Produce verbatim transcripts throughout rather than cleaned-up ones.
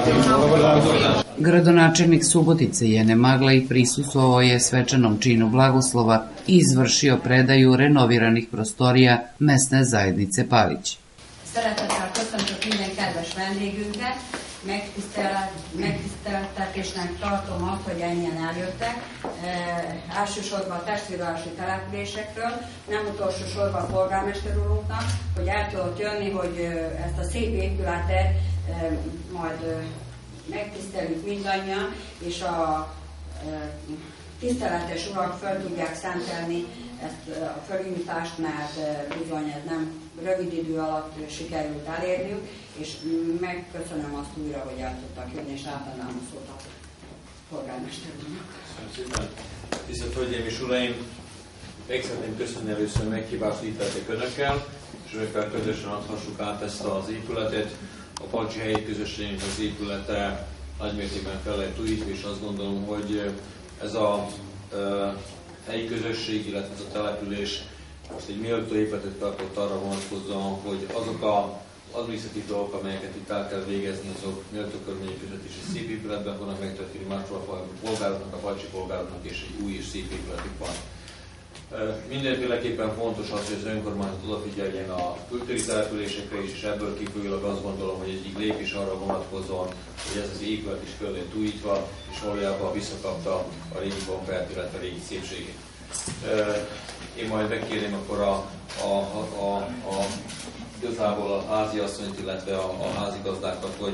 Gradonačelnik Subotice Jene Magla prisustvovao je svečanom činu blagoslova i izvršio predaju renoviranih prostorija mesne zajednice Palić. Szeretettel köszöntök minden kedves vendégünket, megtiszteltek és tartom azt, hogy ennyien eljöttek, e, elsősorban a testvérvárosi településekről, nem utolsó sorban a polgármester úrunknak, hogy el tudott jönni, hogy ezt a szép épületet e, majd e, megtiszteljük mindannyian, és a e, tiszteletes urak fel tudják szentelni ezt a felújítást, mert bizony ez nem rövid idő alatt sikerült elérniük, és megköszönöm azt újra, hogy el tudtak jönni, és átadnám a szót a polgármester úrnak. Köszönöm szépen. Tisztelt Hölgyeim és Uraim! Meg szeretném köszönni először meghívást, hogy itt lettek Önökkel, és Önökkel közösen adhassuk át ezt az épületet. A Palicsi helyi közösségnek az épülete nagymértékben fel lett újítva, és azt gondolom, hogy ez a helyi közösség, illetve ez a település most egy méltó épületet tartott arra vonatkozóan, hogy azok az adminisztratív dolgok, amelyeket itt el kell végezni, azok méltó körülmények között is egy szép épületben fognak megtörténni, máshol a polgároknak, a palicsi polgároknak és egy új és szép épületük van. Mindenféleképpen fontos az, hogy az önkormányzat odafigyeljen a kultúri településekre is, és ebből kifolyólag azt gondolom, hogy egyik lépés arra vonatkozóan, hogy ez az épület is föl lett újítva, és valójában visszakapta a régi bonfert, illetve a régi szépségét. Én majd megkérném akkor a, a, a, a, igazából a háziasszonyt, illetve a, a házigazdákat, hogy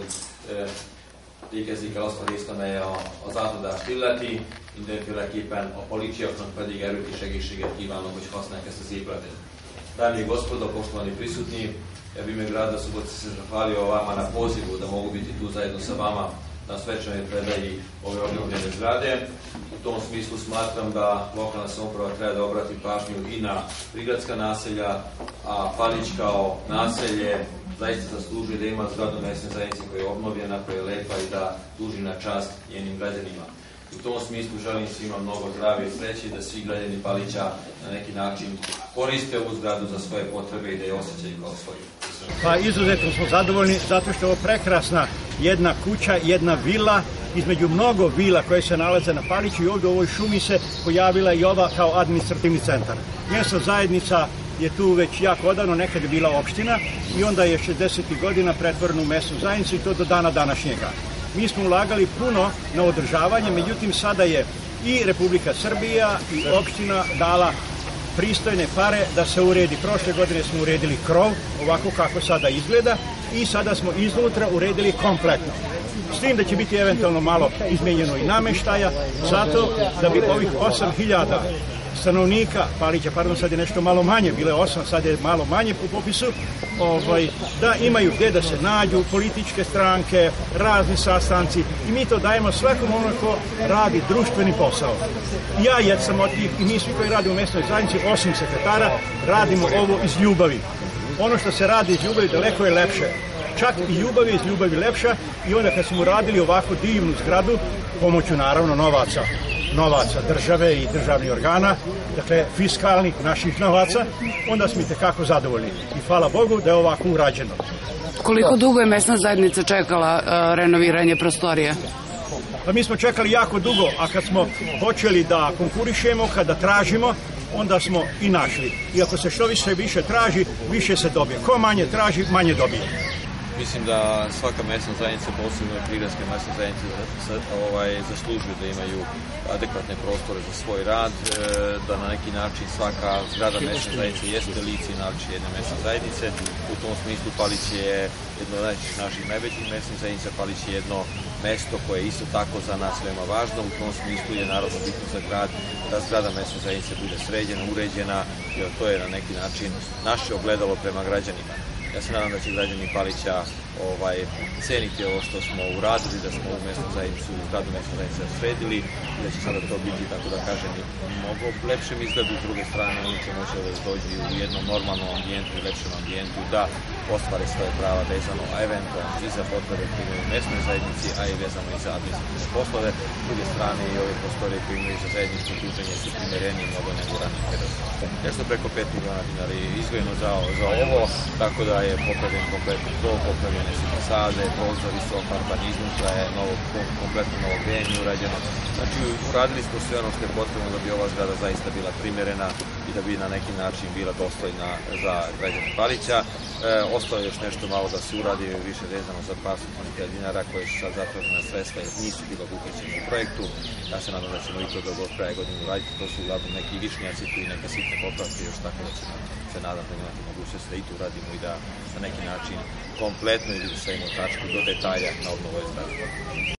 végezzék el azt a részt, amely a, az átadást illeti. Mindenféleképpen a palicsiaknak pedig erőt és egészséget kívánok, hogy használják ezt az épületet. Dame i gospodo, poštovani prisutni, ja bih ime grada Subotice se zahvalio vama na pozivu da mogu biti tu zajedno sa vama na svečanoj predaji ove obnovljene zgrade. U tom smislu smatram da lokalna samouprava treba da obrati pažnju i na prigradska naselja, a Palić kao naselje zaista zaslužuje da ima zgradu mesne zajednice koja je obnovljena, koja je lepa i da služi na čast njenim građanima. U tom smislu želim svima mnogo zdravlja i sreće da svi građani Palića na neki način koriste ovu zgradu za svoje potrebe i da je osjećaju kao svoju. Pa izuzetno smo zadovoljni zato što je ovo prekrasna jedna kuća, jedna vila između mnogo vila koje se nalaze na Paliću i ovdje u ovoj šumi se pojavila i ova kao administrativni centar. Mjesna zajednica je tu već jako odavno, nekad je bila opština i onda je šezdesetih godina pretvorena u mesnu zajednicu i to do dana današnjega. Mi smo ulagali puno na održavanje, međutim sada je i Republika Srbija i opština dala pristojne pare da se uredi. Prošle godine smo uredili krov, ovako kako sada izgleda, i sada smo iznutra uredili kompletno. S tim da će biti eventualno malo izmenjeno i nameštaja, zato da bi ovih osam hiljada stanovnika Palića, pardon, sad je nešto malo manje, bile osam, sad je malo manje po popisu, ovaj, da imaju gdje da se nađu, političke stranke, razni sastanci, i mi to dajemo svakom ono ko radi društveni posao. Ja jer sam od tih, i mi svi koji radi u mesnoj zajednici, osim sekretara, radimo ovo iz ljubavi. Ono što se radi iz ljubavi daleko je lepše. Čak i ljubav je iz ljubavi lepša, i onda kad smo uradili ovako divnu zgradu, pomoću naravno novaca, novaca države i državnih organa, dakle fiskalnih naših novaca, onda smo i tekako zadovoljni. I hvala Bogu da je ovako urađeno. Koliko dugo je mesna zajednica čekala uh, renoviranje prostorije? Pa mi smo čekali jako dugo, a kad smo počeli da konkurišemo, kada tražimo, onda smo i našli. I ako se što više više traži, više se dobije. Ko manje traži, manje dobije. Mislim da svaka mesna zajednica, posebno prigradske mesne zajednice, ovaj, zaslužuju da imaju adekvatne prostore za svoj rad, da na neki način svaka zgrada mesne zajednice jeste lice i naviče jedne mesne zajednice. U tom smislu Palić je jedno od naših najvećih mesnih zajednica, Palić je jedno mesto koje je isto tako za nas veoma važno. U tom smislu je naravno bitno za grad da zgrada mesne zajednice bude sređena, uređena, jer to je na neki način naše ogledalo prema građanima. Ja se nadam da će građani Palića ovaj, ceniti ovo što smo uradili, da smo ovu mesnu zajednicu, zgradu mesne zajednice sredili, i da će sada to biti, tako da kažem, mnogo lepšem izgledu. S druge strane, oni će moći da dođu u jednom normalnom ambijentu i lepšem ambijentu, da ostvare svoje prava vezano, a eventualno i za potrebe koje imaju u mesnoj zajednici, a i vezano i za administrativne poslove. S druge strane, i ove prostorije koje imaju za zajedničko druženje su primerenije mnogo nego ranije perioda. Nešto preko pet miliona dinara je izdvojeno za, za ovo, tako da je popravljen kompletno krov, popravljen urađene su fasade, prozori su ofarbani iznutra, je novo, kompletno novo grejanje urađeno. Znači, uradili smo sve ono što je potrebno da bi ova zgrada zaista bila primerena i da bi na neki način bila dostojna za građane Palića. E, ostalo je još nešto malo da se uradi, više vezano za par stotina hiljada dinara koje su sad zatražena sredstva jer nisu bila obuhvaćena u projektu. Ja se nadam da ćemo i to do kraja godine uraditi. To su uglavnom neki višnjaci tu i neke sitne popravke još, tako da ćemo se nadam da imati mogućnost da i tu uradimo i da na neki način kompletno izvršimo tačku do detalja na obnovu ove zgrade.